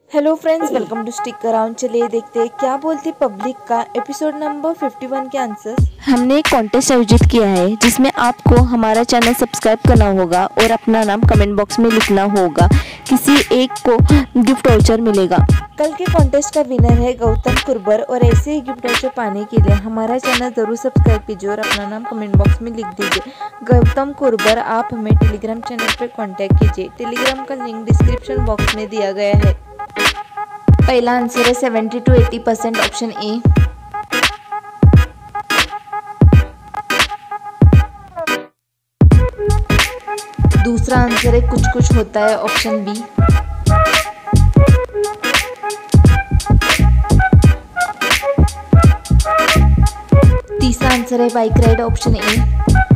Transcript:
Hello friends, welcome to stick around. चलिए देखते हैं क्या बोलती पब्लिक का एपिसोड नंबर 51 के आंसर्स। हमने एक कॉन्टेस्ट आयोजित किया है जिसमें आपको हमारा चैनल सब्सक्राइब करना होगा और अपना नाम कमेंट बॉक्स में लिखना होगा। किसी एक को गिफ्ट वाउचर मिलेगा। कल के कॉन्टेस्ट का विनर है गौतम कुर्बर और ऐसे ही गिफ्ट वाउचर पाने के लिए हमारा चैनल जरूर सब्सक्राइब कीजिए और अपना नाम कमेंट बॉक्स में लिख दीजिए। गौतम कुर्बर, आप हमें टेलीग्राम चैनल पर कॉन्टैक्ट कीजिए। टेलीग्राम का लिंक डिस्क्रिप्शन बॉक्स में दिया गया है। पहला आंसर है 70 to 80%, ऑप्शन ए। दूसरा आंसर है कुछ कुछ होता है, ऑप्शन बी। तीसरा आंसर है बाइक राइड, ऑप्शन ए।